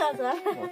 rồi.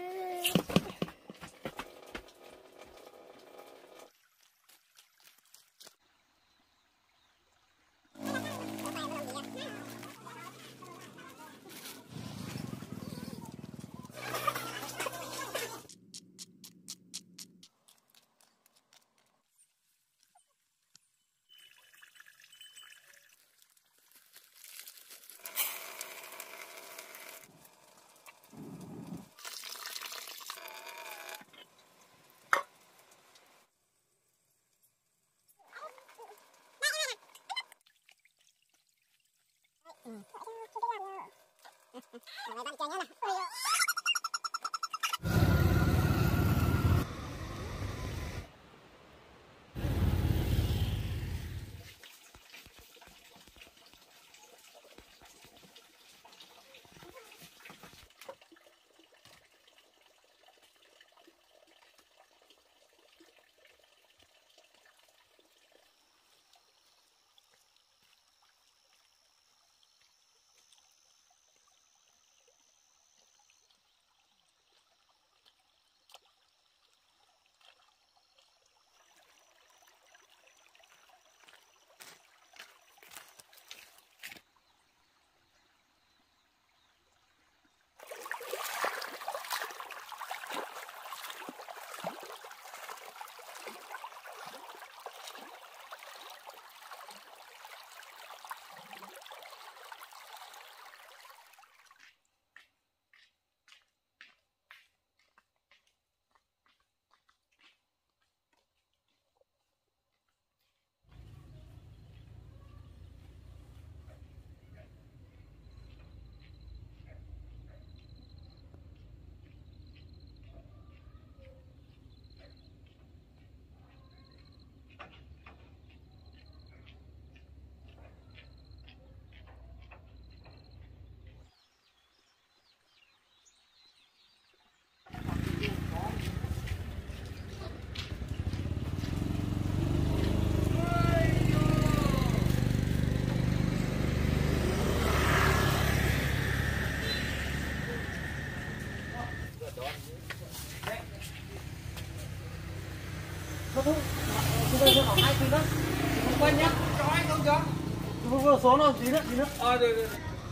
Chúng tôi khoảng 2 kg đó. Không quên nhá. Cho anh không cho. Vừa số nó tí nữa, tí nữa. Được.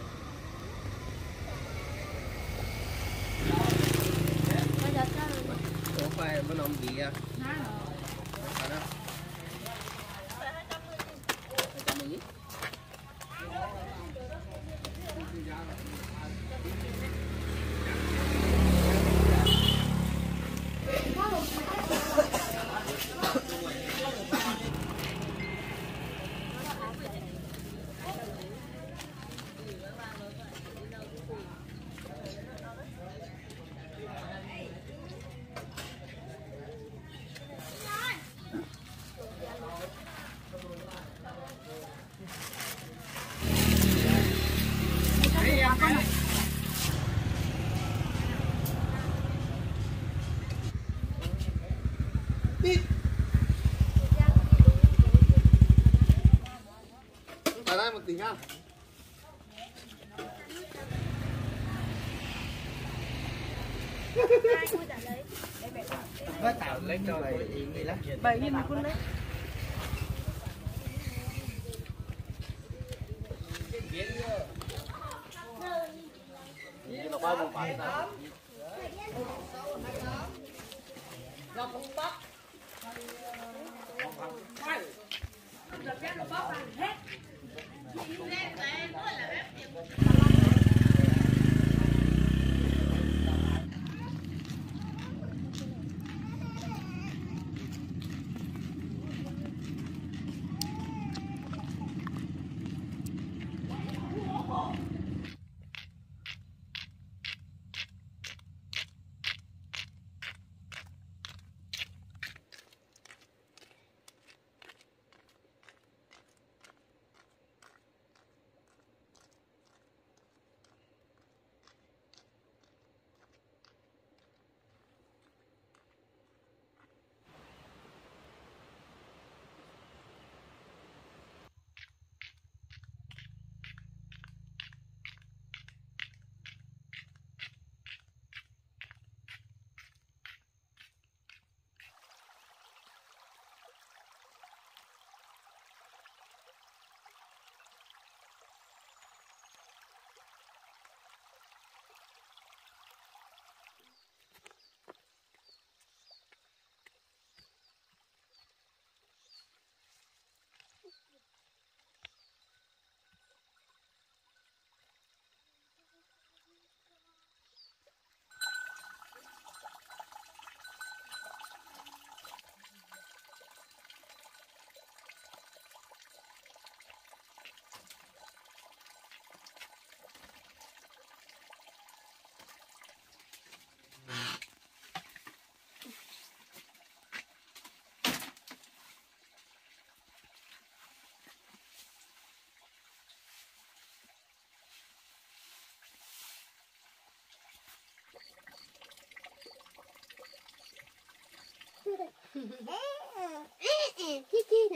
Ủa phải bên ông gì à? Đó. Ở đây một tí nhá. Với tạo lấy cho này gì lắm. 7.000 một con đấy. Như là bao một phải ta. Nó cũng bắt. Được cái nó bóc ăn hết. Chi chi nè.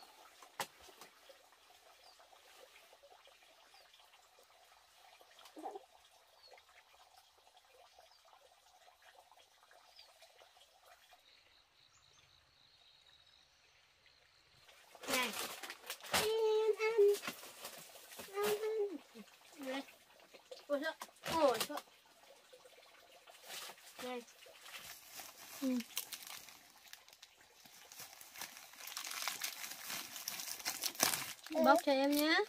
Này. Ăn. Này. Ôi sao? Ôi sao? Này. Bóc cho em nhé.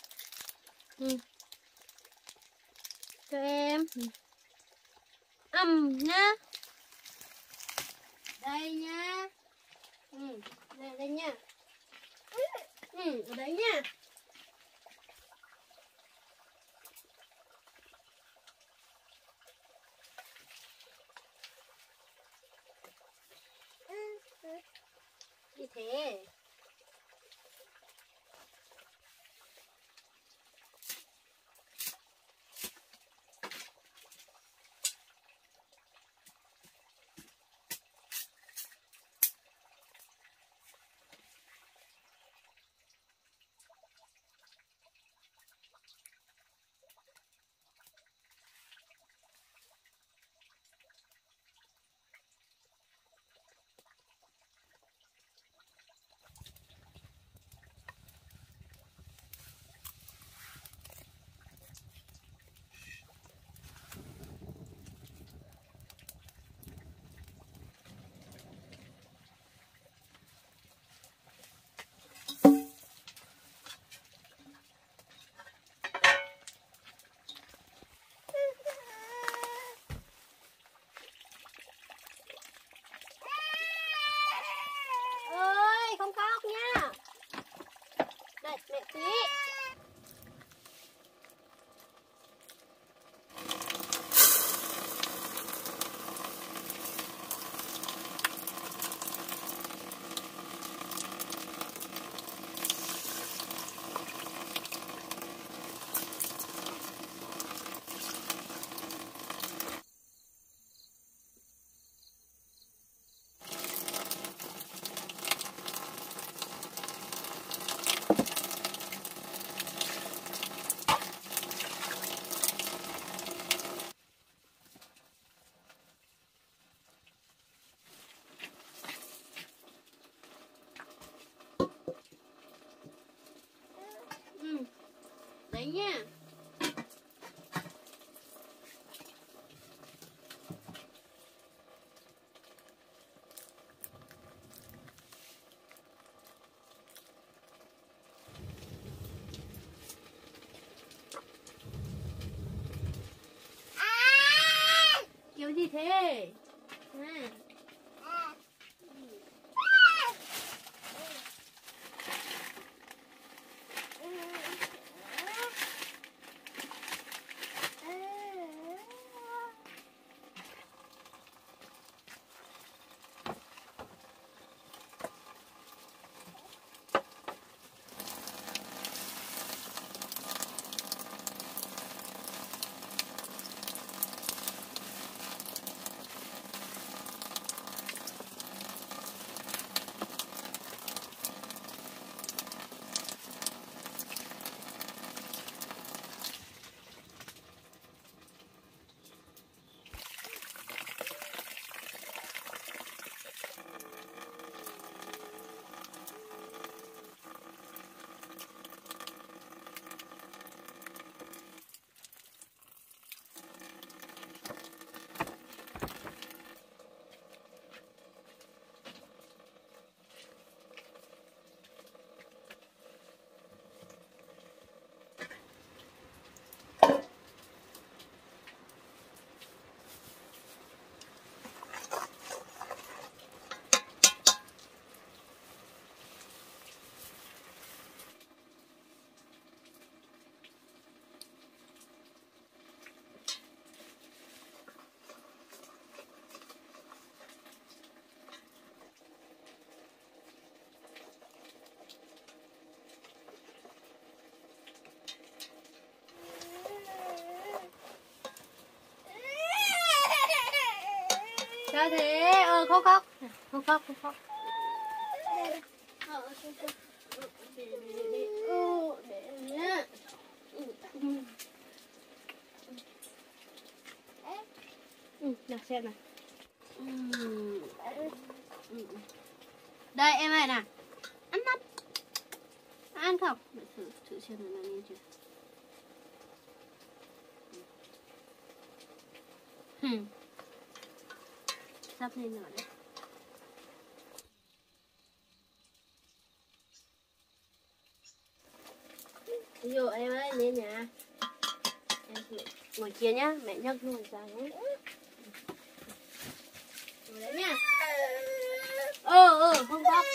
Cho em. Nhá. Đây nha. Đây nha. Ở đấy nha. Như thế. Ơi, không khóc nha. Đây, mẹ tí. Đấy nha. Kiểu gì thế? Sao thế? Không khóc. Không khóc, không khóc. Để nhá. Được xem này. Đây em ơi nè. Ăn mắt. Ăn không? Để thử xem nó như chưa. Sắp lên rồi đấy. Ví dụ em ơi lên nhà. Em ngồi kia nhá, mẹ nhấc luôn ra nhé. Ngồi đấy nhá. Không khóc.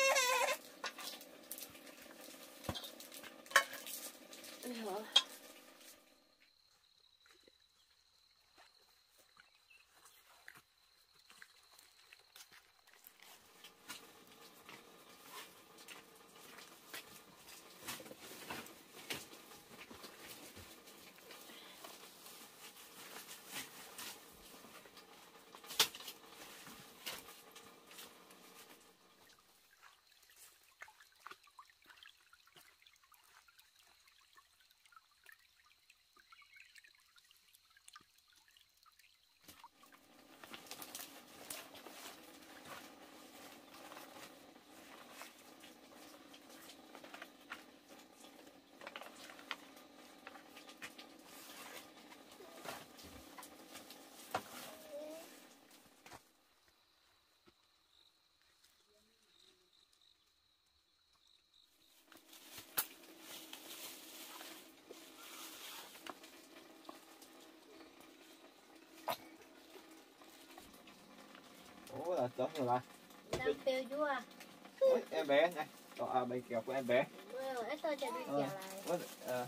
Đó rồi lại. Đang phêu chú à? Ôi, em bé này. Đó bánh kẹo của em bé. Ít tôi cho đi kẹo lại.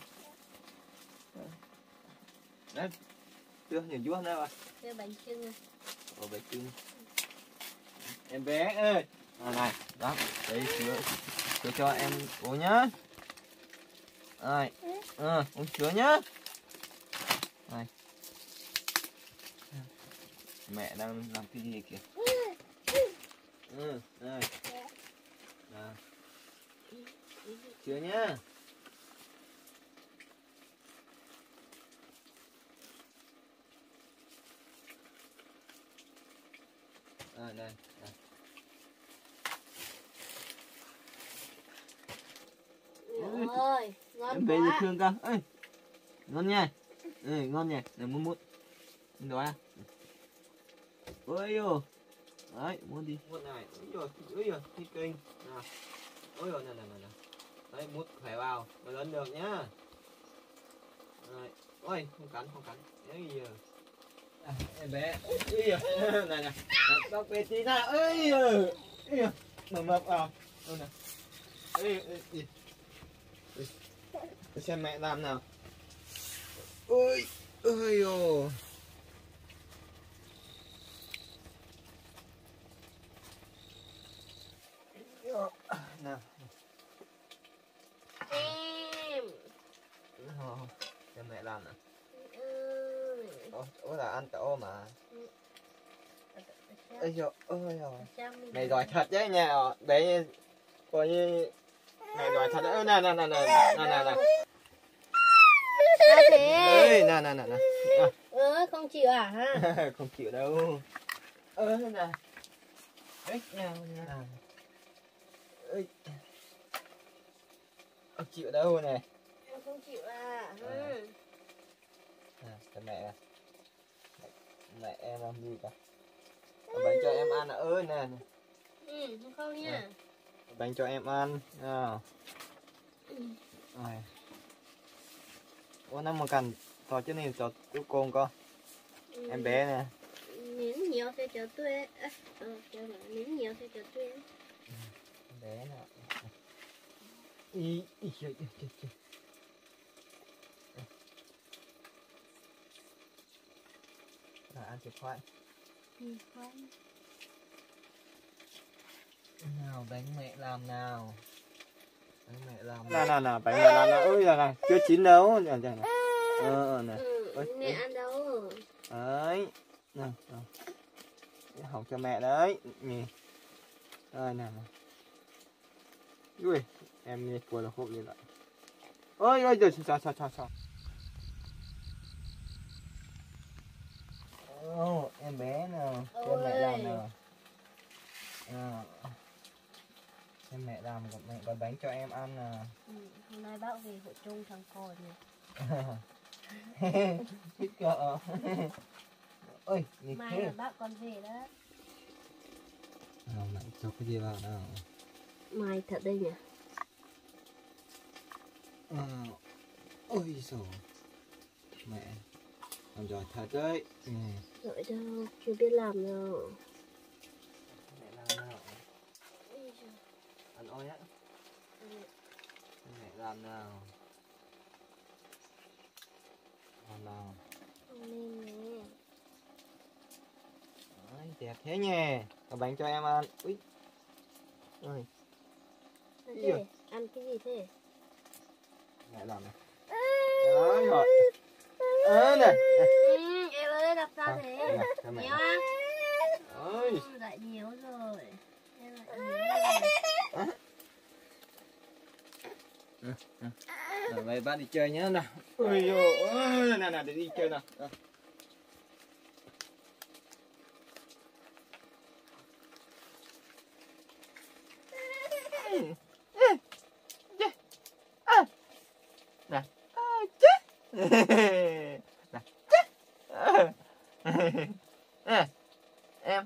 Đấy. Chưa nhìn chú nữa rồi. Phêu bánh chưng à. Bánh chưng. Em bé ơi. Này, đó. Đây sữa cho em uống nhá. Này. Uống sữa nhá. Này. Mẹ đang làm cái gì kìa? Đây. Nào. Sữa nhá. Đây. Ôi, ngon em bé quá. dễ thương cơ. Ơi. Ngon nha. Ngon nha. Để mút. Đó à. Ôi yo. Đấy, muốn đi. Mút này. Ôi giời, thích kinh. Nào. Ôi giời, này. Đấy, mút khỏe vào. Mà lớn được nhá. Rồi. Ôi, không cắn. Đấy giờ. Em bé. Ôi giời. Này. Bác bé tí nào. Ôi giời. Mập vào. Đâu nè. Ê. Để xem mẹ làm nào. Ôi ôi. Nào. Em. Cho mẹ làm nào. Ôi là ăn cậu mà. Ôi giời. Mày giỏi thật đấy nha. Bé coi như mẹ giỏi thật đấy. Nè. Sao thế? Ê, nè. Không chịu à ha? Không chịu đâu. Nè. Ếch nào. Ê. Không chịu đâu này. Em không chịu à? Cho mẹ. Mẹ em làm gì cả. Bánh cho em ăn ơi nè. Không nha. Bánh cho em ăn. Nào. Ủa nó mà cần to chứ này cho chú con con. Em bé nè. Nếm nhiều sẽ cho tôi. Nếm nhiều sẽ cho tôi. Em bé nè. Ý. Rồi ăn thịt khoai. Nào bánh mẹ làm nào. Bánh mẹ làm. Nè, bánh mẹ làm nào. Ôi này, chưa chín đâu. Nè. Mẹ ăn đâu. Đấy. Nè. Học cho mẹ đấy. Nè. Đây nè. Ui, em nghe vừa là hộp như vậy. Ôi ôi trời, sao. Em bé nào, cho mẹ làm nào. Em mẹ làm mẹ gói bánh cho em ăn nào. Hôm nay bác về hội chung thằng cò nè. Thích cỡ. Ôi, Mai là bác con về đó. Mẹ cho cái gì vào nào. Mai thật đây nhỉ. Ôi dồi. Mẹ làm giỏi thật đấy. Giỏi đâu, chưa biết làm đâu. Mẹ làm nào. Ăn ôi á. Mẹ làm nào. Làm nào. Lên nè. Đấy, đẹp thế nhỉ. Có bánh cho em ăn. Ui. Ôi. Thế, ăn cái gì thế? Mẹ làm này. Đấy rồi. Này. Em ơi đập ra thế. Nhiều á. Ôi. Lại nhiều rồi. Em lại nhiều rồi. Rồi vậy bạn đi chơi nhá nào. Ôi dồi ôi, nào để đi chơi nào. Nè. Em.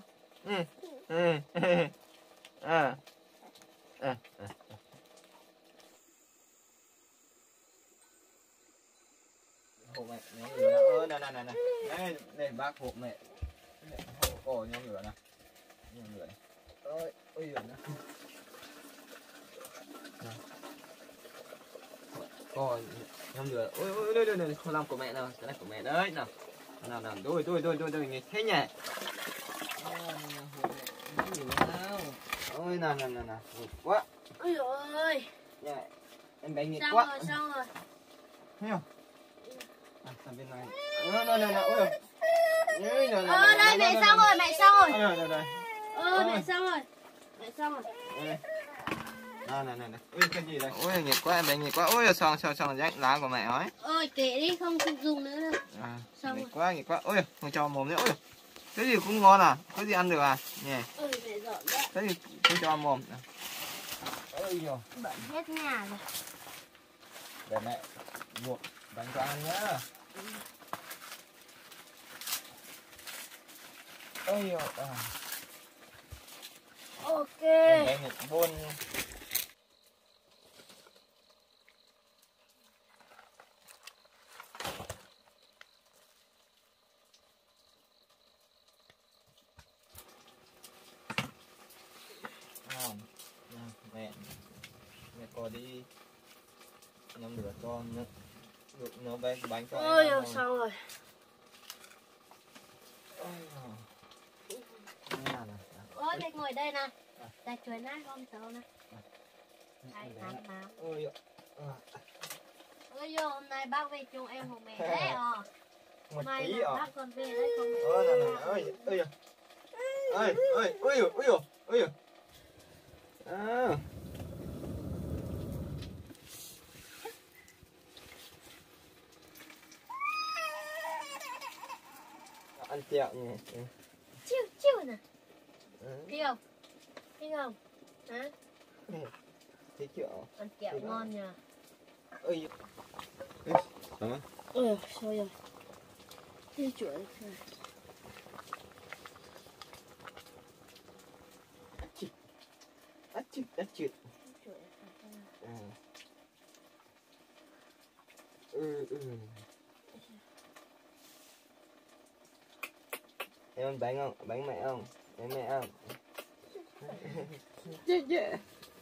Hộ mẹ nhóm lửa này đây bác hộ mẹ hộ cổ nhóm lửa này ôi ôi giời nó cổ nhóm lửa ôi đây không làm của mẹ nào cái này của mẹ đấy nào tôi nghe thế nhỉ ôi nào quá Ôi ôi em bé nghiện quá xong rồi thấy không sang bên này ôi đây mẹ xong rồi đây mẹ xong rồi này ui cái gì đây ui nghiệt quá em bé nghiệt quá ui xong rách lá của mẹ ấy ôi kệ đi không dùng nữa đâu xong nghiệt quá ui không cho mồm nữa ui cái gì cũng ngon à cái gì ăn được à nhỉ ôi mẹ dọn đấy cái gì không cho mồm ôi giời bẩn hết nhà rồi để mẹ luộc bánh cho ăn nhá ôi giời ok em nghịch buôn mẹ có đi nhóm lửa con nấu bánh cho ôi em xong rồi ôi đây ngồi đây nè đây chuối nát con cháu nè đây ăn ôi ôi hôm nay bác về chung em của mẹ đấy một mai tí bác còn về đấy không ôi ăn kẹo nhỉ chiêu nè thích không hả thích kẹo ăn kẹo ngon nhờ ôi ôi sao rồi đi chuối Đất chịt em ăn bánh không bánh mẹ không bánh mẹ không yeah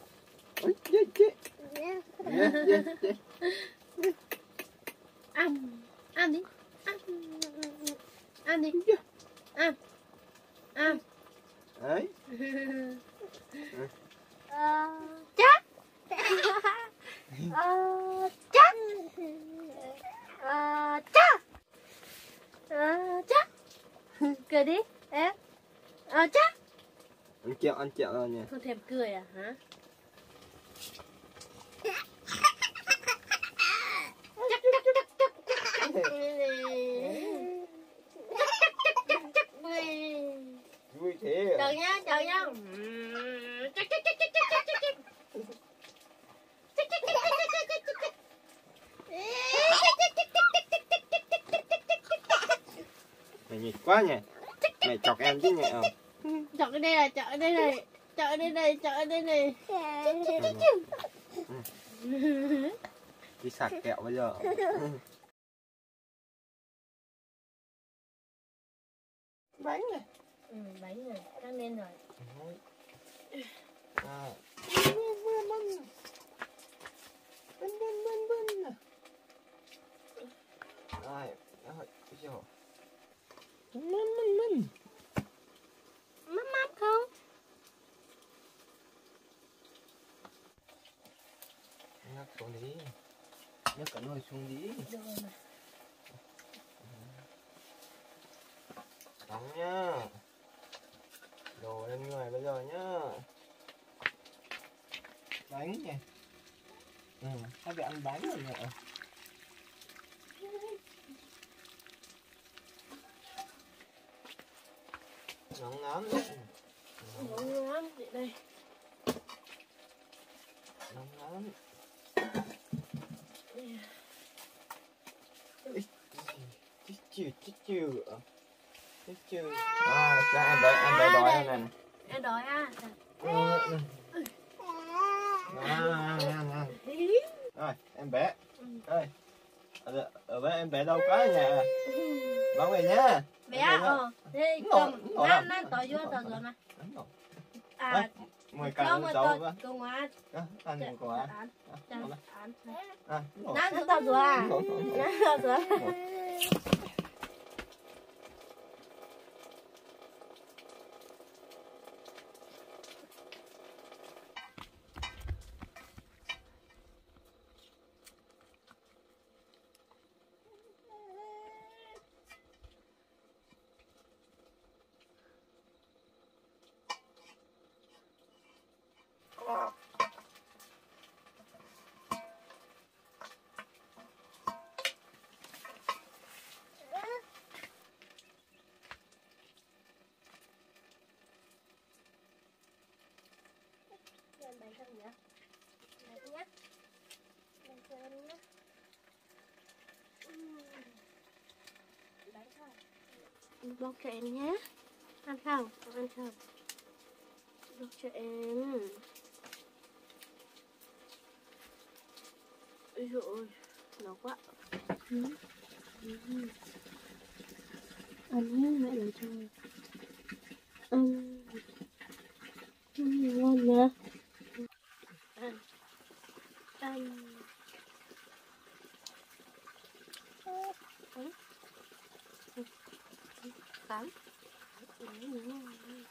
ăn đi ăn đấy chắc chắc cười đi em Chắc. Ăn chẹo rồi nhỉ. Không thèm cười à hả? Vui thế. Chờ nhá, chờ nhá. Mày nhịt quá nhỉ. Mày chọc em chứ nhỉ. Chọn cái đây này, chọn cái đây này. Chọn cái đây này, chọn cái đây này. Đi sạc kẹo bây giờ. Bánh này. Bánh rồi, đang lên rồi. Mắm không? Nhắc xuống đi. Nhắc cả nồi xuống đi. Đóng nhá. Đồ lên người bây giờ nhá. Bánh nhỉ. Hay bị ăn bánh rồi nhỉ. Nóng lắm. Nóng lắm, để đây. Nóng lắm. Chích chừ. Cha em đói này này. Em đói à? Rồi, em bé. Ơi. Ở bên em bé đâu có nhà. Bóng về nhá. Bé thế cầm nan tỏi vô tỏi rồi mà. À, mười cái dấu quá. Công an. Ăn một quả. Nan tỏi rồi à? Nan tỏi rồi. Bóc cho em nhé. Ăn không? Ăn không? Bóc cho em. Ôi dồi ôi, nóng quá. Ăn hết mẹ lấy cho. Ăn. Ngon nhá. Ăn. Ăn. Cắn.